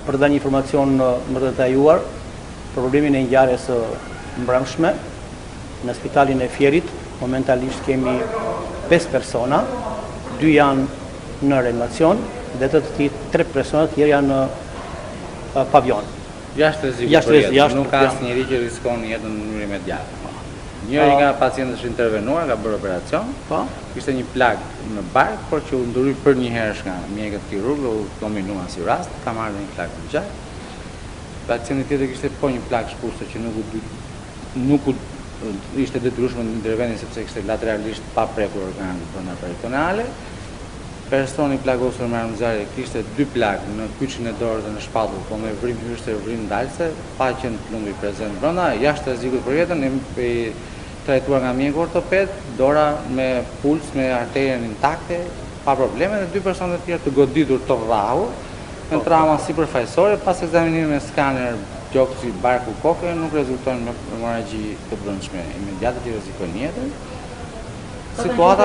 për të dhënë një informacion më të detajuar për problemin e ngjarjes së mbrëmshme në spitalin e Fierit. Momentalisht kemi 5 persona, 2 janë në reanimacion dhe të tjerë 3 persona të tjerë janë në pavion. Jashtë rrezikut për jetë, nuk ka asnjëri që riskon jetën në mënyrë imediate. Njëri nga pacientët është intervenuar, ka bërë operacion, kishte një plagë në bark, por që u ndroi për një herë nga mjekët kirurgë, u kombinua si rast, ka marrë një plagë të gjatë. Pacienti tjetër kishte po një plagë shkurtër që nuk ishte detyrueshme të intervenin sepse kishte lateralisht pa prekur organet brenda peritonale. Personi plagosur me armëzarje kishte 2 plagë në kyçin e dorës dhe në shpatull, po me vrim hyrëse e vrim dalse, pa qenë plumbi prezent brenda, jashtë rrezikut për jetën, i trajtuar nga mjeku ortoped, dora me puls, me arterien intakte, pa probleme, dhe 2 persona të tjerë të goditur të vrahur, me trauma sipërfaqësore, pas ekzaminimit me skaner gjoksi barku koke, nuk rezultojnë me hemorragji të brendshme imediate që rrezikojnë jetën. Situata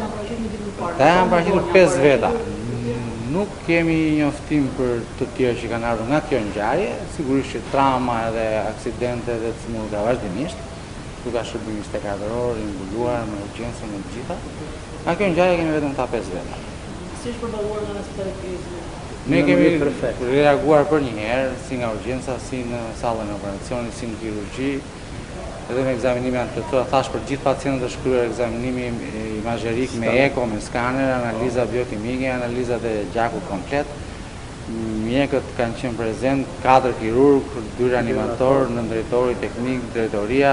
ta janë paraqitur 5 veta. Nuk kemi njoftim për të tjerë që kanë ardhur nga kjo ngjarje, sigurisht që trauma edhe aksidente dhe të smundura vazhdimisht, ku ka shërbim shtetëror, mbuluar me urgjencë me të gjitha. Nga kjo ngjarje kemi vetëm ta 5 veta. Si është përballuar nga spitali krizi? Ne kemi reaguar për një herë, si nga urgjenca, si në sallën e operacionit, si në kirurgji, edhe me ekzaminime janë plotësuar. Thash për gjithë pacientët është kryer ekzaminimi imazherik me eko, me skaner, analiza biokimike, analizat e gjakut komplet. Mjekët kanë qenë prezent, 4 kirurg, 2 reanimator, 9 drejtori teknik, drejtoria,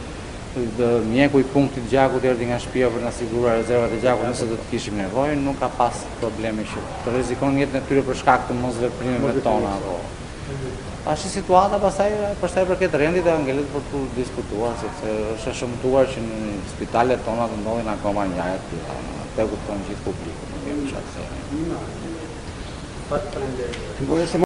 mjeku i punktit gjakut erdhi nga shtëpia për të na siguruar rezervat e gjakut nëse do të kishim nevojë, nuk ka pas probleme që të rrezikon jetën e tyre për shkak të mosveprimeve tona apo. Ashtë situata pastaj për sa i përket rendit e angelit për të diskutuar, sepse është e shëmtuar që në spitalet tona të ndodhin akoma ngjarje të tilla. Te kupton gjithë publiku, nuk kemi çfarë të themi.